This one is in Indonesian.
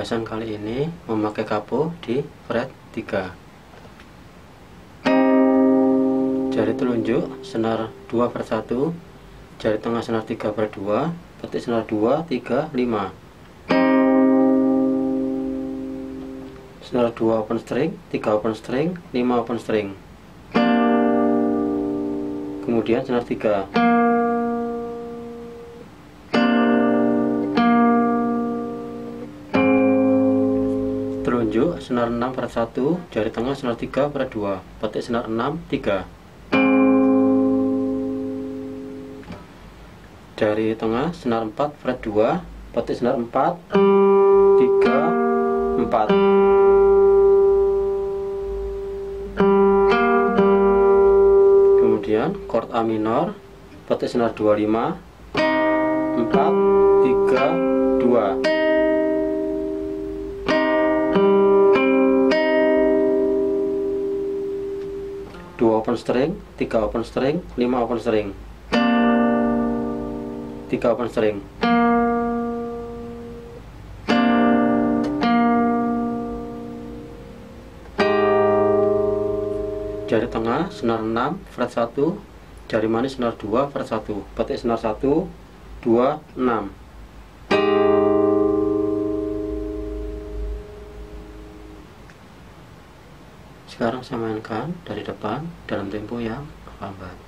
Pembahasan kali ini memakai kapo di fret 3. Jari telunjuk senar 2/1, jari tengah senar 3/2, petik senar 2, 3, 5. Senar 2 open string, 3 open string, 5 open string. Kemudian senar 3. Telunjuk senar 6/1, jari tengah senar 3/2, petik senar 6, 3. Jari tengah senar 4/2, petik senar 4, 3, 4. Kemudian chord A minor, petik senar 25, 4, 3, 2. Dua open string, 3 open string, 5 open string, 3 open string. Jari tengah senar 6 fret 1, jari manis senar 2 fret 1, petik senar 1, 2, 6. Sekarang saya mainkan dari depan dalam tempo yang lambat.